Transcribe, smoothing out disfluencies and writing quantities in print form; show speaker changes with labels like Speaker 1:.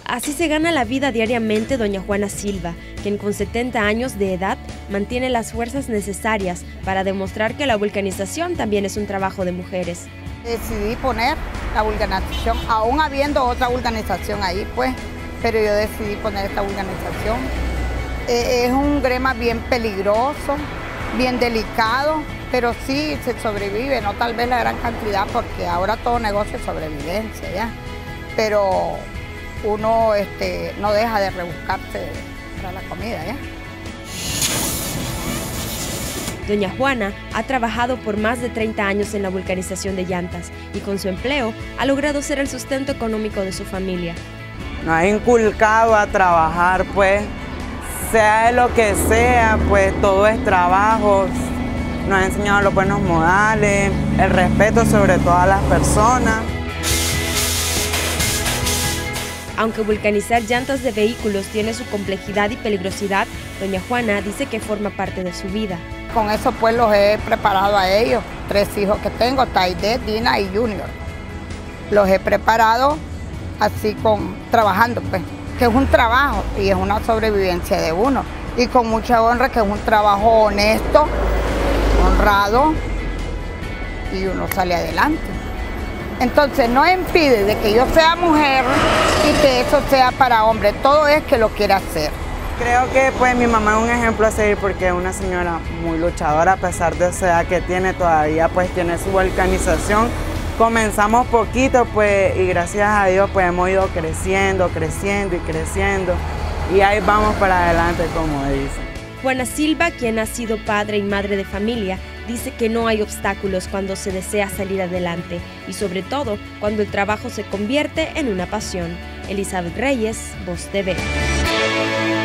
Speaker 1: Así se gana la vida diariamente doña Juana Silva, quien con 70 años de edad mantiene las fuerzas necesarias para demostrar que la vulcanización también es un trabajo de mujeres.
Speaker 2: Decidí poner la vulcanización, aún habiendo otra vulcanización ahí, pues, pero yo decidí poner esta vulcanización. Es un grema bien peligroso, bien delicado, pero sí se sobrevive, no tal vez la gran cantidad, porque ahora todo negocio es sobrevivencia, ¿ya? Pero uno no deja de rebuscarse para la comida, ¿ya?
Speaker 1: Doña Juana ha trabajado por más de 30 años en la vulcanización de llantas y con su empleo ha logrado ser el sustento económico de su familia.
Speaker 3: Nos ha inculcado a trabajar, pues, sea de lo que sea, pues todo es trabajo. Nos ha enseñado los buenos modales, el respeto sobre todas las personas.
Speaker 1: Aunque vulcanizar llantas de vehículos tiene su complejidad y peligrosidad, doña Juana dice que forma parte de su vida.
Speaker 2: Con eso pues los he preparado a ellos, 3 hijos que tengo, Taide, Dina y Junior. Los he preparado así trabajando, pues, que es un trabajo y es una sobrevivencia de uno. Y con mucha honra, que es un trabajo honesto, honrado, y uno sale adelante. Entonces no impide de que yo sea mujer y que eso sea para hombre, todo es que lo quiera hacer.
Speaker 3: Creo que pues mi mamá es un ejemplo a seguir porque es una señora muy luchadora, a pesar de esa edad que tiene, todavía pues tiene su vulcanización. Comenzamos poquito pues y gracias a Dios pues hemos ido creciendo y ahí vamos para adelante, como dicen.
Speaker 1: Juana Silva, quien ha sido padre y madre de familia, dice que no hay obstáculos cuando se desea salir adelante y sobre todo cuando el trabajo se convierte en una pasión. Elizabeth Reyes, Voz TV.